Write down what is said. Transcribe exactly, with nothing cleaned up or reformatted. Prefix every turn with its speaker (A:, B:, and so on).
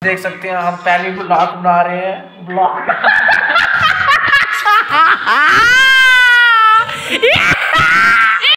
A: देख सकते हैं हम पहली ब्लॉग बना रहे हैं ब्लॉग